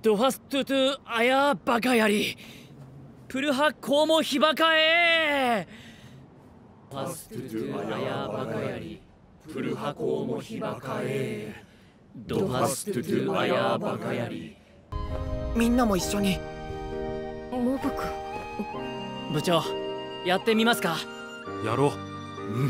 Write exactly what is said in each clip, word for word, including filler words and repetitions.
ドファストゥトゥアヤバカヤリプルハコウモヒバカエドファストゥトゥアヤバカヤリプルハコウモヒバカエドファストゥトゥアヤバカヤリ。 みんなも一緒に。 モブ君。 部長、やってみますか。 やろう。うん。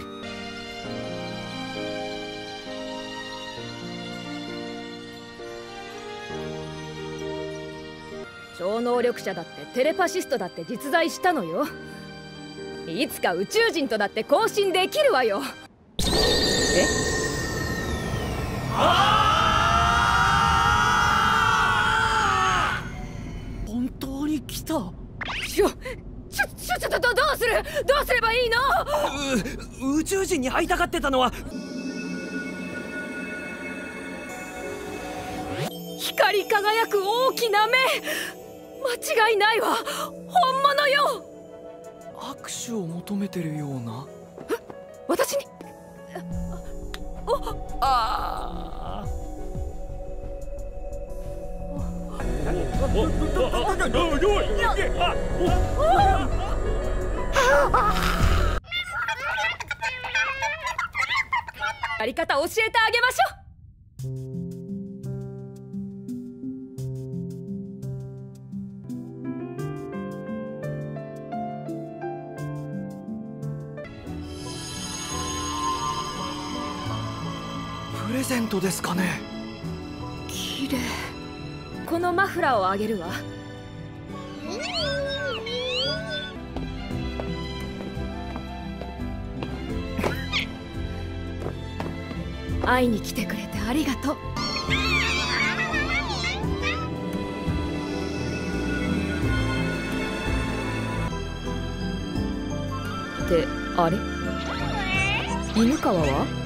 超能力者だってテレパシストだって実在したのよ。いつか宇宙人とだって交信できるわよ。え？ 本当に来た。 ちょ、ちょ、ちょ、ちょっとどうする？どうすればいいの？ う、宇宙人に会いたがってたのは。 光り輝く大きな目。間違いないわ。本物よ。 握手を求めてるような。 え、私に。お、 ああ。 やり方教えてあげましょう。 プレゼントですかね。 綺麗。このマフラーをあげるわ。会いに来てくれてありがとう。ってあれ？犬川は？